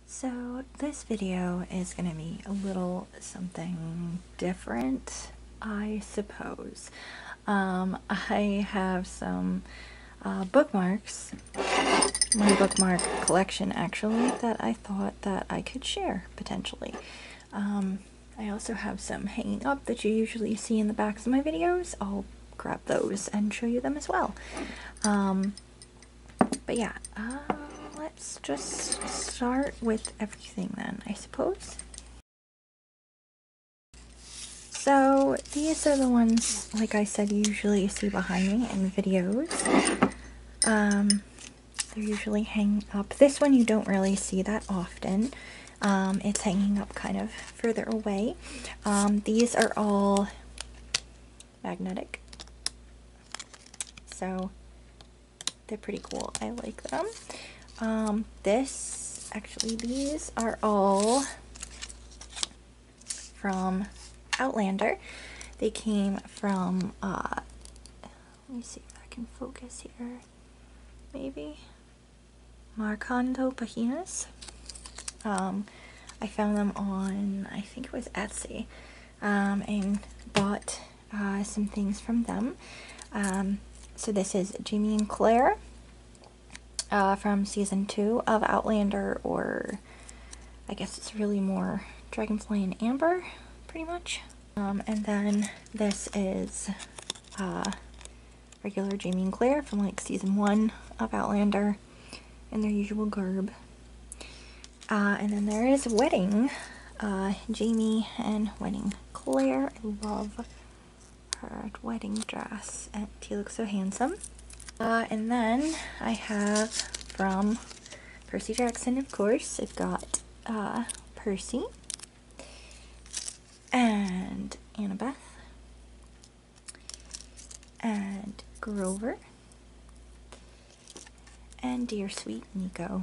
So this video is going to be a little something different, I suppose. I have some bookmarks, my bookmark collection actually, that I thought that I could share potentially. I also have some hanging up that you usually see in the backs of my videos. I'll grab those and show you them as well. But yeah, let's just start with everything then, I suppose. So these are the ones, like I said, you usually see behind me in videos. They're usually hanging up. This one you don't really see that often. It's hanging up kind of further away. These are all magnetic, so they're pretty cool. I like them. These are all from Outlander. They came from, let me see if I can focus here, maybe, Marcando Paginas. I found them on, I think it was Etsy, and bought some things from them. So this is Jamie and Claire from season 2 of Outlander, or I guess it's really more Dragonfly and Amber, pretty much. And then this is regular Jamie and Claire from like season 1 of Outlander in their usual garb. And then there is Wedding, Jamie and Wedding Claire. I love her wedding dress, and he looks so handsome. And then I have from Percy Jackson, of course. I've got Percy and Annabeth and Grover and Dear Sweet Nico.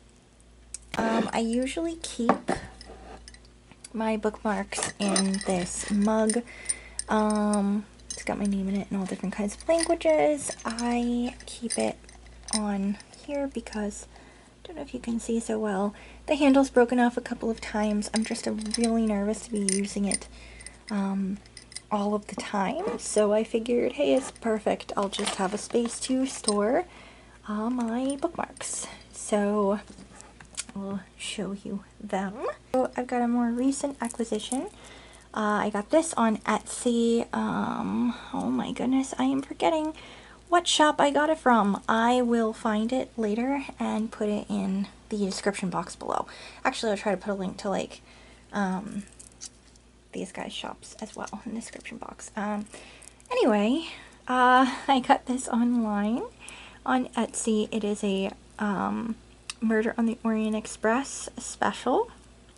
I usually keep my bookmarks in this mug. It's got my name in it in all different kinds of languages. I keep it on here because, I don't know if you can see so well, the handle's broken off a couple of times. I'm just really nervous to be using it all of the time, so I figured, hey, it's perfect. I'll just have a space to store my bookmarks. So I'll show you them. So I've got a more recent acquisition. I got this on Etsy. Oh my goodness, I am forgetting what shop I got it from. I will find it later and put it in the description box below. Actually, I'll try to put a link to like these guys' shops as well in the description box. Anyway, I got this online on Etsy. It is a Murder on the Orient Express special.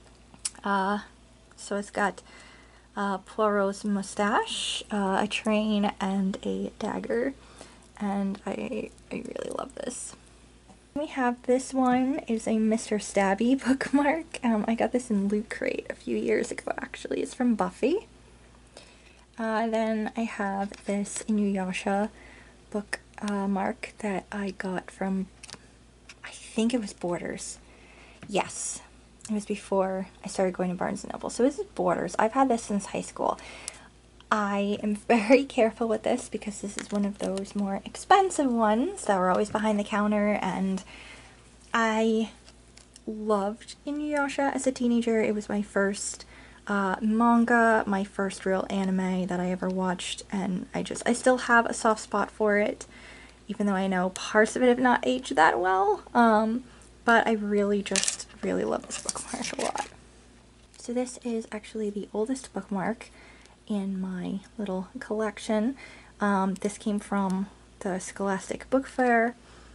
So it's got Poirot's mustache, a train, and a dagger, and I really love this. We have this one is a Mr. Stabby bookmark. I got this in Loot Crate a few years ago, actually. It's from Buffy. Then I have this Inuyasha bookmark that I got from, I think it was Borders. Yes. It was before I started going to Barnes & Noble. So this is Borders. I've had this since high school. I am very careful with this because this is one of those more expensive ones that were always behind the counter, and I loved Inuyasha as a teenager. It was my first manga, my first real anime that I ever watched, and I still have a soft spot for it, even though I know parts of it have not aged that well. But I really love this bookmark a lot. So this is actually the oldest bookmark in my little collection. This came from the Scholastic Book Fair.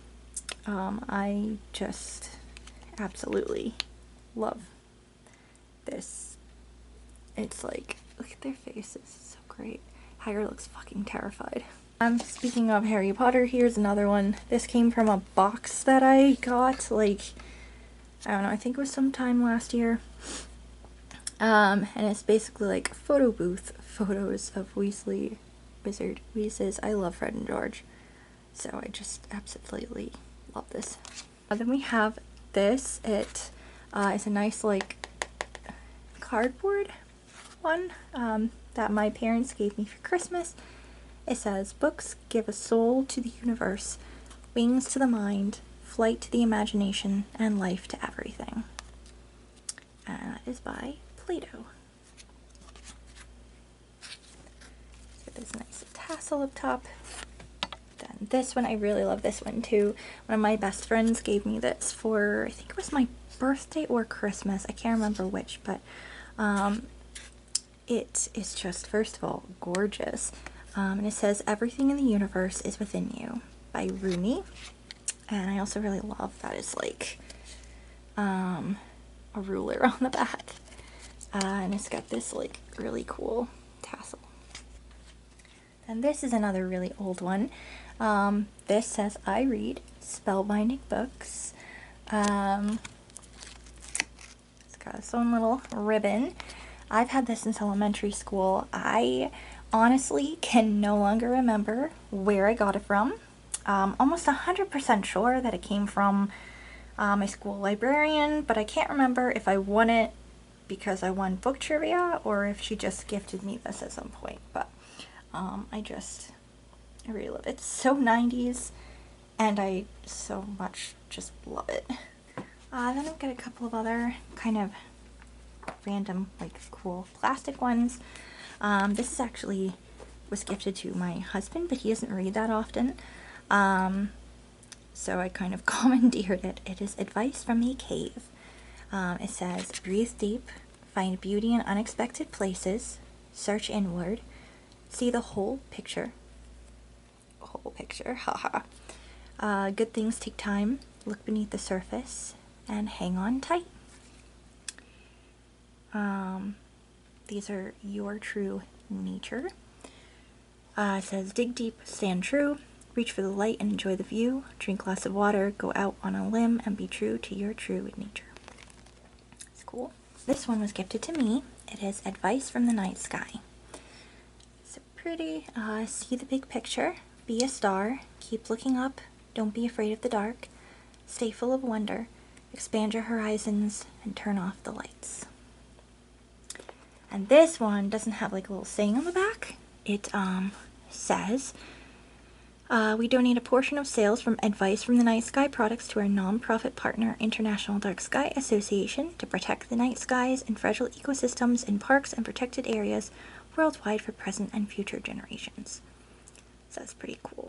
I just absolutely love this. It's like, look at their faces, it's so great. Hagrid looks fucking terrified. Speaking of Harry Potter, here's another one. This came from a box that I got, like, I don't know, I think it was sometime last year. And it's basically like photo booth photos of Weasley, Wizard, Wheezes. I love Fred and George, so I just absolutely love this. Then we have this. It It's a nice like cardboard one that my parents gave me for Christmas. It says, "Books give a soul to the universe, wings to the mind, flight to the imagination, and life to everything." And that is by Play-Doh. So there's a nice tassel up top. Then this one, I really love this one too. One of my best friends gave me this for, I think it was my birthday or Christmas. I can't remember which, but it is just, first of all, gorgeous. And it says, "Everything in the universe is within you," by Rumi. And I also really love that it's like a ruler on the back. And it's got this like really cool tassel. And this is another really old one. This says, "I read spellbinding books." It's got its own little ribbon. I've had this since elementary school. I honestly can no longer remember where I got it from. Almost 100% sure that it came from my school librarian, but I can't remember if I won it because I won book trivia or if she just gifted me this at some point. But I really love it. It's so 90s, and I so much just love it. Then I've got a couple of other kind of random, like, cool plastic ones. This is actually was gifted to my husband, but he doesn't read that often. So I kind of commandeered it. It is Advice from a Cave. It says, "Breathe deep, find beauty in unexpected places, search inward, see the whole picture." Whole picture, haha. Good things take time, look beneath the surface, and hang on tight. These are Your True Nature. It says, "Dig deep, stand true, reach for the light and enjoy the view, drink lots of water, go out on a limb and be true to your true nature." It's cool. This one was gifted to me. It is Advice from the Night Sky. So pretty. See the big picture, be a star, keep looking up, don't be afraid of the dark, stay full of wonder, expand your horizons, and turn off the lights. And this one doesn't have like a little saying on the back. It says, "We donate a portion of sales from Advice from the Night Sky products to our non-profit partner, International Dark Sky Association, to protect the night skies and fragile ecosystems in parks and protected areas worldwide for present and future generations." So that's pretty cool.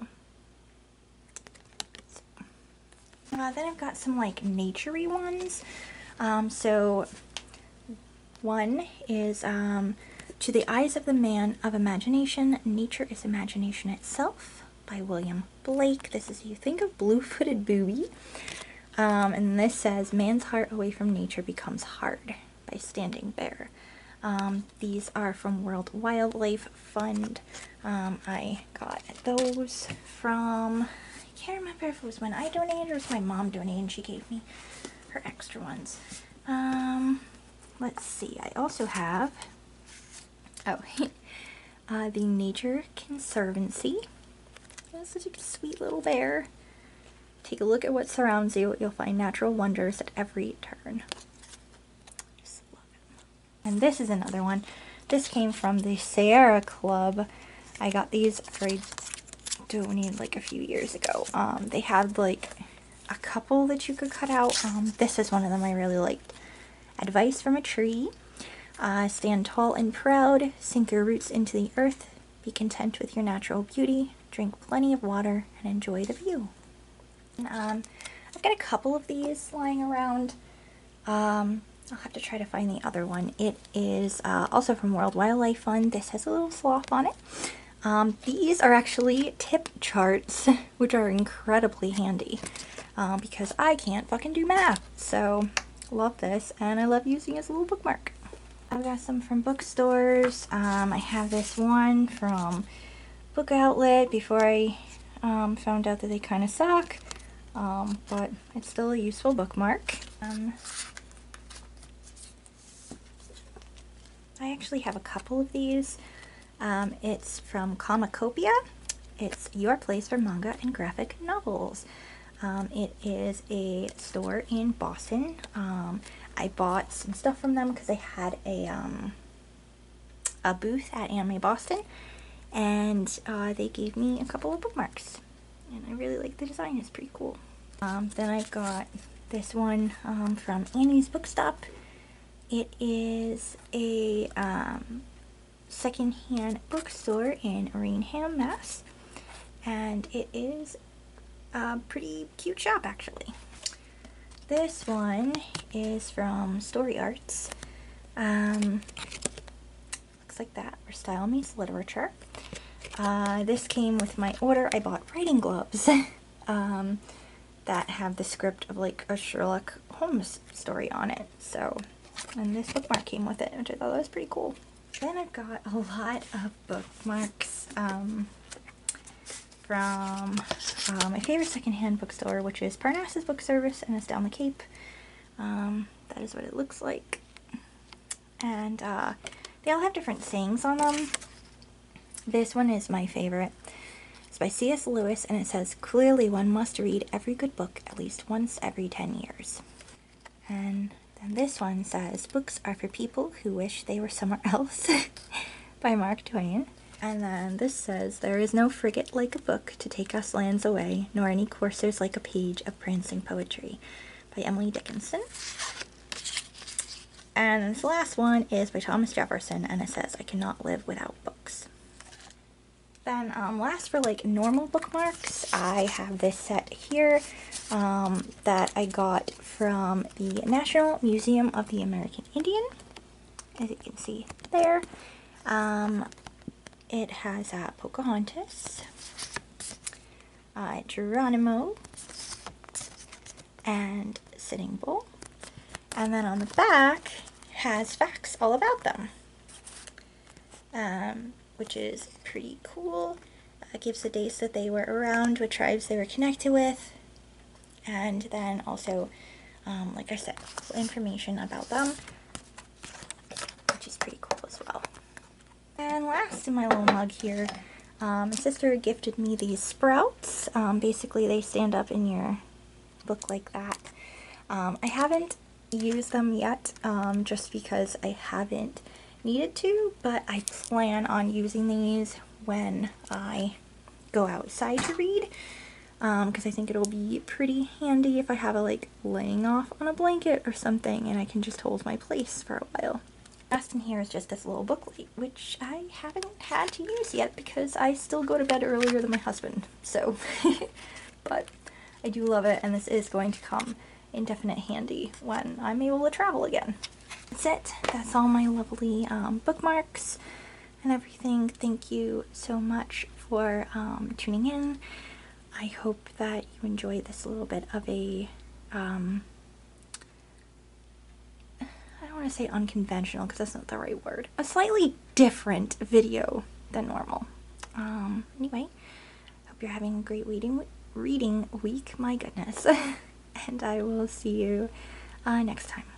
Then I've got some like nature-y ones. So one is To the Eyes of the Man of Imagination, Nature is Imagination Itself, by William Blake. This is, you think of Blue-Footed Booby. And this says, "Man's heart away from nature becomes hard," by Standing Bear. These are from World Wildlife Fund. I got those from, I can't remember if it was when I donated or it was my mom donated and she gave me her extra ones. Let's see, I also have, the Nature Conservancy. That's such a sweet little bear. Take a look at what surrounds you. You'll find natural wonders at every turn. Just love it. And this is another one. This came from the Sierra Club. I got these for donated like a few years ago. They had like a couple that you could cut out. This is one of them I really liked. Advice from a Tree. Stand tall and proud, sink your roots into the earth, be content with your natural beauty, drink plenty of water, and enjoy the view. And, I've got a couple of these lying around. I'll have to try to find the other one. It is also from World Wildlife Fund. This has a little sloth on it. These are actually tip charts, which are incredibly handy because I can't fucking do math. So, love this, and I love using it as a little bookmark. I've got some from bookstores. I have this one from Book Outlet before I found out that they kind of suck, but it's still a useful bookmark. I actually have a couple of these. It's from Comicopia. It's your place for manga and graphic novels. It is a store in Boston. I bought some stuff from them because they had a booth at Anime Boston, and they gave me a couple of bookmarks, and I really like the design. It's pretty cool. Then I got this one from Annie's Bookstop. It is a secondhand bookstore in Rainham, Mass, and it is a pretty cute shop actually. This one is from Story Arts. Looks like that, where style meets literature. This came with my order. I bought writing gloves that have the script of like a Sherlock Holmes story on it. So, and this bookmark came with it, which I thought was pretty cool. Then I've got a lot of bookmarks from my favorite secondhand bookstore, which is Parnassus Book Service, and it's down the Cape. That is what it looks like. And they all have different sayings on them. This one is my favorite. It's by C.S. Lewis, and it says, "Clearly one must read every good book at least once every 10 years. And then this one says, "Books are for people who wish they were somewhere else," by Mark Twain. And then this says, "There is no frigate like a book to take us lands away, nor any coursers like a page of prancing poetry," by Emily Dickinson. And this last one is by Thomas Jefferson, and it says, "I cannot live without books." Then last, for like normal bookmarks, I have this set here that I got from the National Museum of the American Indian, as you can see there. It has Pocahontas, Geronimo, and Sitting Bull. And then on the back has facts all about them, which is pretty cool. It gives the dates that they were around, what tribes they were connected with, and then also, like I said, information about them, which is pretty cool as well. And last in my little mug here, my sister gifted me these sprouts. Basically they stand up in your book like that. I haven't used them yet, just because I haven't needed to, but I plan on using these when I go outside to read, because I think it'll be pretty handy if I have it like laying off on a blanket or something and I can just hold my place for a while. Last in here is just this little booklet, which I haven't had to use yet because I still go to bed earlier than my husband, so but I do love it, and this is going to come in definite handy when I'm able to travel again. That's it. That's all my lovely bookmarks and everything. Thank you so much for tuning in. I hope that you enjoyed this little bit of a I don't want to say unconventional because that's not the right word. A slightly different video than normal. Anyway, hope you're having a great reading week. My goodness. And I will see you next time.